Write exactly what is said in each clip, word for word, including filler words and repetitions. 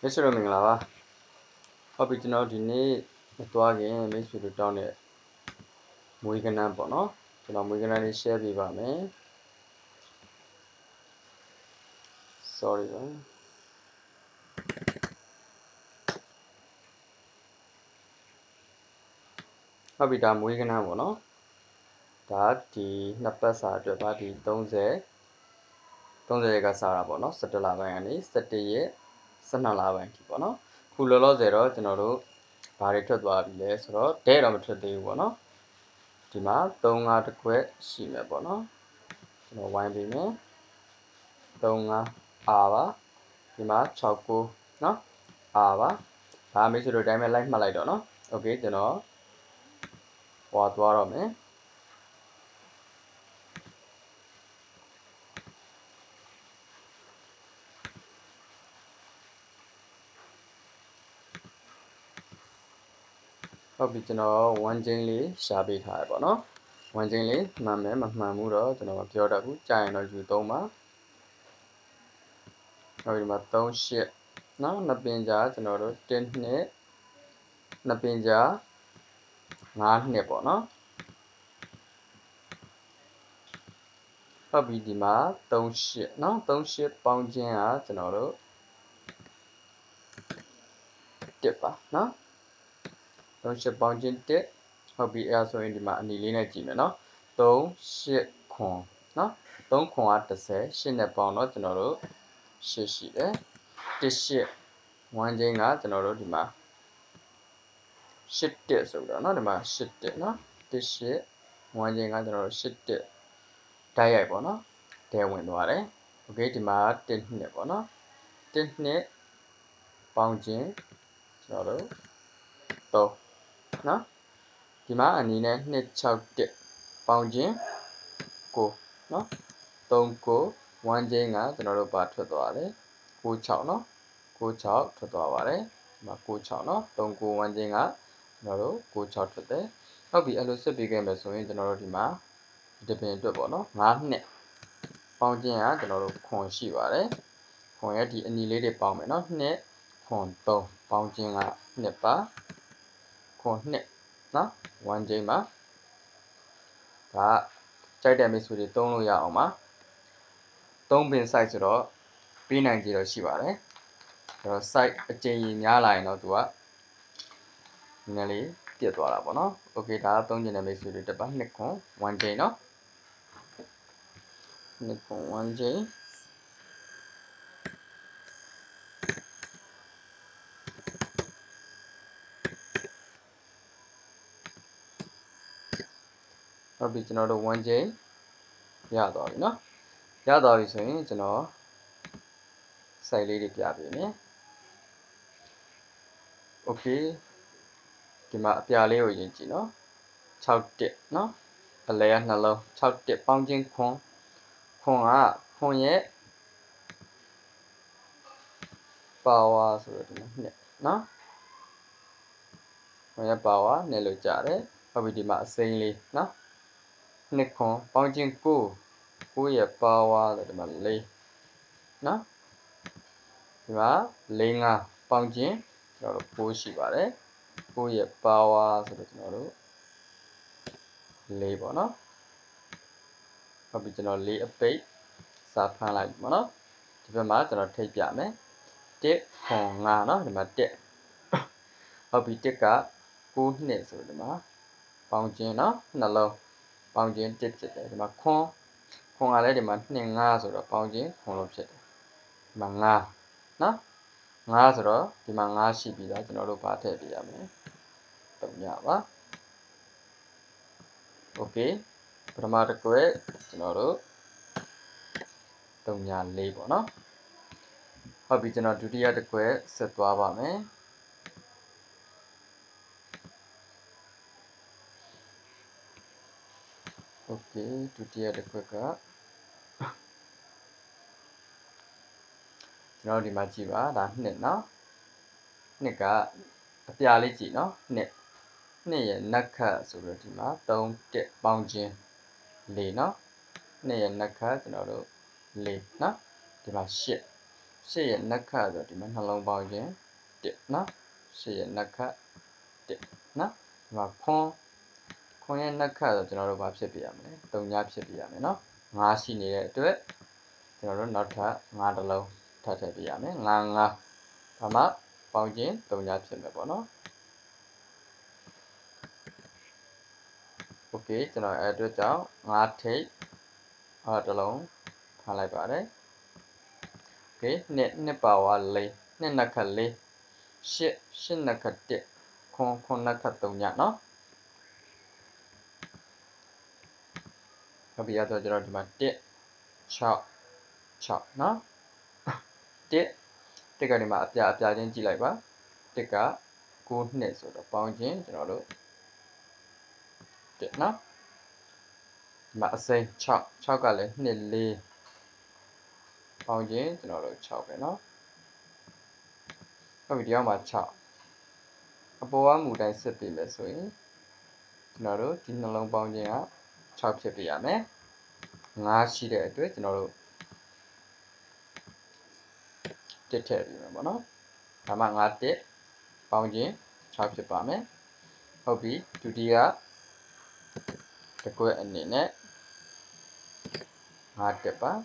မိတ်ဆွေတို့မင်္ဂလာပါဟုတ်ပြီကျွန်တော်ဒီနေ့မသွားခင်မိတ်ဆွေတို့တောင်းတဲ့မွေးကနန်းပေါ့နော်ကျွန်တော်မွေးကနန်းလေး share ပေးပါမယ် sorry ပါဟုတ်ပြီဒါမွေးကနန်းပေါ့နော်ဒါဒီနှစ်ပတ်စာအတွက်ပါဒီ30 30ရက်ကစားတာပေါ့နော်17လပိုင်းကနေ17ရက်12လပိုင်းထိပေါ့နော်ခုလောလောဆယ်တော့ကျွန်တော်တို့ဘာတွေထွက်သွားပြီလဲဆိုတော့ဒဲတော့မထွက်သေးဘူးပေါ့နော်ဒီမှာ3 5တစ်ခွက်ရှိမယ်ပေါ့နော်ကျွန်တော်ဝိုင်းပေးမယ်3 5အာပါဒီမှာ6 9เนาะအာပါဒါမိတ်ဆွေတို့တိုင်းပဲလိုက်မှတ်လိုက်တော့เนาะโอเคကျွန်တော်ဟွာသွားတော့မယ်ဟုတ်ပြီကျွန်တော်one chainလေးရှာပေးထားရပေါ့เนาะone chainလေးမှန်မယ်မမှန်ဘူးတော့ကျွန်တော်မပြောတတ်ဘူးကြာရင်တော့ယူသုံးပါဟုတ်ဒီမှာ3 8เนาะနှစ်ပင်ကြားကျွန်တော်တို့1နှစ်နှစ်ပင်ကြား5နှစ်ပေါ့เนาะဟုတ်ပြီဒီမှာ3 8เนาะ3 8ပေါင်းခြင်းကကျွန်တော်တို့1ပါเนาะ3 8ပေါင်းခြင်း1ဟုတ်ပြီအဲဆိုရင်ဒီမှာအနီလေးနဲ့ကြည့်မယ်เนาะ3 8ခွန်เนาะ3ခွန်က30 8နဲ့ပေါင်းတော့ကျွန်တော်တို့8ရှိတယ်1 8 one chainကကျွန်တော်တို့ဒီမှာ8 1ဆိုတော့เนาะဒီမှာ8 1เนาะ1 8 one chainကကျွန်တော်တို့8 1တိုက်ရိုက်ပေါ့เนาะဒဲဝင်သွားတယ်โอเคဒီမှာ1 2ပေါ့เนาะ1 2ပေါင်းခြင်းကျွန်တော်တို့3เนาะဒီမှာအနီနဲ့2 6 1ပေါင်းခြင်း9เนาะ3 9 one chainကကျွန်တော်တို့ပါထွက်သွားတယ်9 6เนาะ9 6ထွက်သွားပါတယ်ဒီမှာ9 6เนาะ3 9 one chainကကျွန်တော်တို့9 6ထွက်တယ်ဟုတ်ပြီအဲ့လိုဆက်ပေးခဲ့မယ်ဆိုရင်ကျွန်တော်တို့ဒီမှာဒီပင်အတွက်ပေါ့နော်5နှစ်ပေါင်းခြင်းကကျွန်တော်တို့ခွန်ရှိပါတယ်ခွန်ရဲ့ဒီအနီလေးတွေပေါင်းမယ်နော်နှစ်ခွန်3ပေါင်းခြင်းကနှစ်ပါခွန်2နော်one chainပါဒါကြိုက်တဲ့မိတ်ဆွေတွေသုံးလို့ရအောင်ပါသုံးပင် size ဆိုတော့ပေးနိုင်ကြတော့ရှိပါတယ်အဲ့တော့ size အကျဉ်းကြီးများလာရင်တော့သူကနည်းနည်းလေးပြတ်သွားတာပေါ့နော်โอเคဒါကသုံးကျင်တဲ့မိတ်ဆွေတွေတက်ပါနှစ်ခွန်one chainနော်နှစ်ခွန်one chainဟုတ်ပြီကျွန်တော်တို့one chainရသွားပြီเนาะရသွားပြီဆိုရင်ကျွန်တော် size လေးတွေပြပေးမယ်โอเคဒီမှာအပြာလေးကိုရင်ကြည့်เนาะ6 1เนาะအလဲကနှလုံး6 1ပေါင်းခြင်းခွန်ခွန်ကခွန်ရဲ့ power ဆိုတော့ဒီမှာနှစ်เนาะခွန်ရဲ့ power နဲ့လို့ကြားတယ်ဟုတ်ပြီဒီမှာအစိမ်းလေးเนาะနှစ်ခွန်ပေါင်းခြင်း9 9ရဲ့ power ဆိုဒီမှာ4เนาะဒီမှာ၄ 5ပေါင်းခြင်းကျွန်တော်တို့9ရှိပါတယ်9ရဲ့ power ဆိုတော့ကျွန်တော်တို့၄ပေါ့နော်ဟုတ်ပြီကျွန်တော်၄အပိတ်စာဖမ်းလိုက်ပြီပေါ့နော်ဒီဘက်မှာကျွန်တော်ထိပ်ပြမယ်1ခွန်5เนาะဒီမှာ1ဟုတ်ပြီ1က9နှစ်ဆိုဒီမှာပေါင်းခြင်းเนาะနှလုံးပေါင်းခြင်း1ဖြစ်တယ်ဒီမှာခွန်ခွန်ကလည်းဒီမှာ2 5ဆိုတော့ပေါင်းခြင်းခွန်လို့ဖြစ်တယ်ဒီမှာ5เนาะ5ဆိုတော့ဒီမှာ5ရှိပြီသားကျွန်တော်တို့ဘာထည့်ပြရမလဲတုံညပါโอเคပထမတစ်ခွက်ကျွန်တော်တို့တုံည၄ပေါ့နော်ဟုတ်ပြီကျွန်တော်ဒုတိယတစ်ခွက်ဆက်သွားပါမယ်โอเคဒုတိယတစ်ခွက်ကကျွန်တော်ဒီမှာကြည့်ပါဒါနှစ်เนาะနှစ်ကအပြာလေးကြည့်เนาะနှစ်နှစ်ရဲ့နက်ခတ်ဆိုတော့ဒီမှာ3 1ပေါင်းခြင်း၄เนาะနှစ်ရဲ့နက်ခတ်ကျွန်တော်တို့၄เนาะဒီမှာ8 ရှစ်ရဲ့နက္ခတ်ဆိုဒီမှာနှလုံးပေါင်းခြင်းတစ်နော်ရှစ်ရဲ့နက္ခတ်တစ်နော်ဒီမှာခွန်းခွန်းရဲ့နက္ခတ်ဆိုကျွန်တော်တို့ဘာဖြစ်ပြရမလဲသုံးညဖြစ်ပြရမယ်နော်ငါးရှိနေတဲ့အတွက်ကျွန်တော်တို့နောက်ထပ်ငါးတစ်လုံးထပ်ထည့်ပြရမယ်ငါးငါးဒါမှပေါင်းခြင်းသုံးညဖြစ်မယ်ပေါ့နော်โอเคကျွန်တော်အဲ့အတွက်ကြောင့်ငါးထိပ်အဲ့တစ်လုံးထားလိုက်ပါတယ်โอเคနှစ်နှစ်ပါဝါလေးနှစ်နက္ခတ်လေးရှစ်ရှစ်နက္ခတ်တစ်ခွန်းခွန်းနက္ခတ်သုံးညနော်ဟုတ်ပြီအဲ့တော့ကျွန်တော်ဒီမှာတစ်၆၆နော်တစ်တစ်ကဒီမှာအပြအပြချင်းကြည့်လိုက်ပါတစ်ကကိုးနှစ်ဆိုတော့ပေါင်းခြင်းကျွန်တော်တို့တစ်နော်ဒီမှာအစိမ်း၆ ၆ကလည်းနှစ်လေးပေါင်းခြင်းကျွန်တော်တို့၆ပဲเนาะဟုတ်ပြီဒီအောက်မှာ၆အပေါ်ကမူတိုင်းစစ်ပြီးမယ်ဆိုရင်ကျွန်တော်တို့ဒီနှလုံးပေါင်းခြင်းက၆ဖြစ်ပြရမယ်ငါးရှိတဲ့အတွက်ကျွန်တော်တို့တစ်ထည့်ပြီးမယ်ပေါ့နော်ဒါမှငါးတစ်ပေါင်းခြင်း၆ဖြစ်ပါမယ်ဟုတ်ပြီဒုတိယတကွက်အနေနဲ့ငါးတစ်ပါ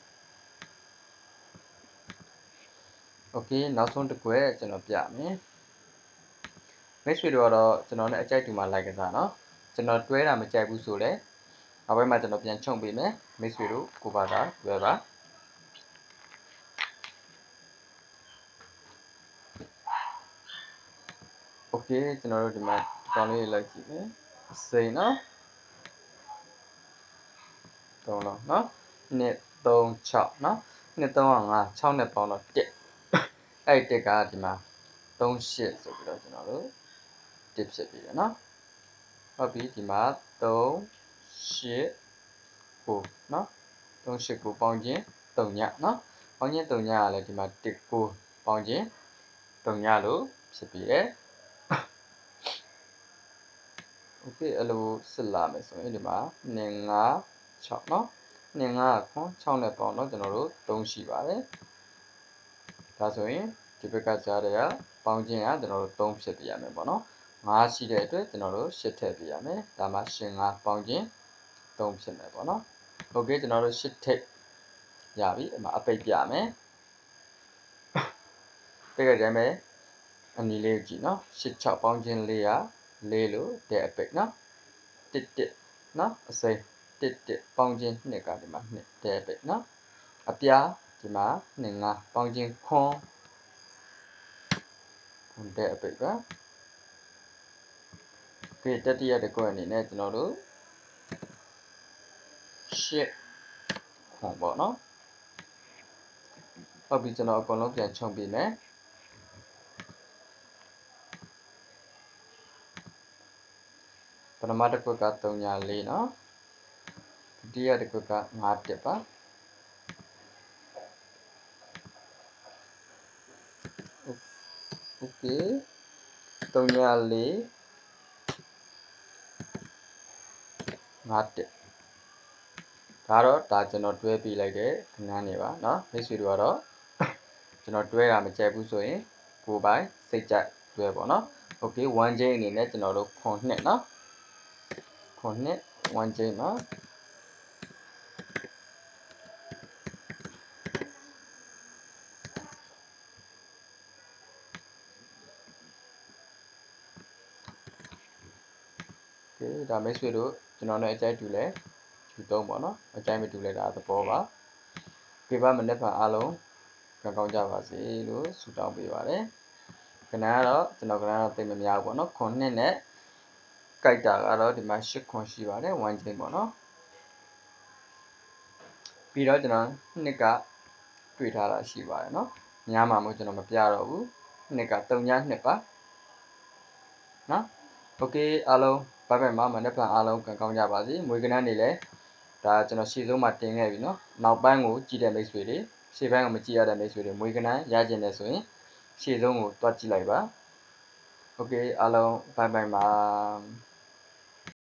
โอเคနောက်ဆုံးတစ်ခွက်ကျွန်တော်ပြမယ်မိတ်ဆွေတို့ကတော့ကျွန်တော်နဲ့အကြိုက်တူမှာလိုက်ကစားเนาะကျွန်တော်တွဲတာမကြိုက်ဘူးဆိုလဲနောက်ပိုင်းမှာကျွန်တော်ပြန်ချုံပေးမယ်မိတ်ဆွေတို့ကိုပါတာတွဲပါโอเคကျွန်တော်တို့ဒီမှာဒီကောင်လေးလိုက်ကြည့်မယ်စိန်เนาะသုံးလုံးเนาะနှစ်သုံးခြောက်เนาะနှစ်သုံးကငါး ၆နဲ့ပေါင်းတော့တစ်အဲ့တစ်ကဒီမှာသုံးရှစ်ဆိုပြီးတော့ကျွန်တော်တို့တစ်ဖြစ်ပြီเนาะဟုတ်ပြီဒီမှာသုံးရှစ်ကိုเนาะသုံးရှစ်ကိုပေါင်းခြင်းသုံးညเนาะပေါင်းခြင်းသုံးညကလည်းဒီမှာတစ်ကိုပေါင်းခြင်းသုံးညလို့ဖြစ်ပြီတယ်โอเคအဲ့လိုစစ်လာမယ်ဆိုရင်ဒီမှာနှစ်ငါးခြောက်เนาะနှစ်ငါးခွန်းခြောက်နဲ့ပေါင်းတော့ကျွန်တော်တို့သုံးရှိပါတယ်ဒါဆိုရင်ဒီဘက်ကကြားတွေကပေါင်းခြင်းကကျွန်တော်တို့သုံးဖြစ်ပြရမယ်ပေါ့နော်ငါးရှိတဲ့အတွက်ကျွန်တော်တို့ရှစ်ထည့်ပြရမယ်ဒါမှရှစ်ငါးပေါင်းခြင်းသုံးဖြစ်မယ်ပေါ့နော်โอเคကျွန်တော်တို့ရှစ်ထိပ်ရပြီအမအပိတ်ပြမယ်ပြကြတယ်မယ်အနီလေးကိုကြည့်နော်ရှစ် ၆ပေါင်းခြင်းလေးကလေးလို့တဲ့အပိတ်နော်တစ်တစ်နော်အစိမ်းတစ်တစ်ပေါင်းခြင်းနှစ်ကဒီမှာနှစ်တဲ့အပိတ်နော်အပြားဒီမှာနှစ်ငါးပေါင်းခြင်းခွန်းခွန်းတဲ့အပိတ်ပါโอเคတတိယတစ်ခွက်အနေနဲ့ကျွန်တော်တို့ရှစ်ခွန်းပေါ့နော်ဟုတ်ပြီကျွန်တော်အကုန်လုံးပြန်ခြုံပြမယ်ပထမတစ်ခွက်ကသုံးညာလေးเนาะဒုတိယတစ်ခွက်ကငါးတစ်ပါโอเคသုံးညာလေးငါးတစ်ဒါတော့ဒါကျွန်တော်တွဲပြလိုက်တဲ့ခဏနေပါเนาะမိတ်ဆွေတို့ကတော့ကျွန်တော်တွဲတာမကြိုက်ဘူးဆိုရင်ကိုယ်ပိုင်စိတ်ကြိုက်တွဲပေါ့เนาะโอเคone chainအနေနဲ့ကျွန်တော်တို့ခွန်နှစ်เนาะခွန်နှစ် one chain เนาะโอเคဒါမိတ်ဆွေတို့ကျွန်တော်နဲ့အကြိုက်တူလဲယူသုံးပေါ့เนาะအကြိုက်မတူလဲဒါသဘောပါဒီပါမနေ့ပါအားလုံးကောင်းကောင်းကြပါစေလို့ဆုတောင်းပေးပါတယ်ခဏကတော့ကျွန်တော်ကလည်းသိမများဘူးပေါ့เนาะခွန်နှစ်နဲ့ကြိုက်တာကတော့ဒီမှာရှစ်ခွန်ရှိပါတယ် one chain ပေါ့เนาะပြီးတော့ကျွန်တော်နှစ်ကတွေ့ထားတာရှိပါတယ်เนาะများမှာမို့ကျွန်တော်မပြတော့ဘူးနှစ်ကသုံးညနှစ်ပါเนาะโอเคအားလုံးဘိုင်ဘိုင်မှာမနေ့ကအားလုံးကောင်းကြပါစေမွေးကနန်းနေလဲဒါကျွန်တော်ရှေ့ဆုံးမှာတင်ခဲ့ပြီเนาะနောက်ပိုင်းကိုကြည့်တဲ့မိတ်ဆွေတွေရှေ့ပိုင်းကိုမကြည့်ရတဲ့မိတ်ဆွေတွေမွေးကနန်းရကျင်တယ်ဆိုရင်ရှေ့ဆုံးကိုတွားကြည့်လိုက်ပါโอเคအားလုံးဘိုင်ဘိုင်ပါ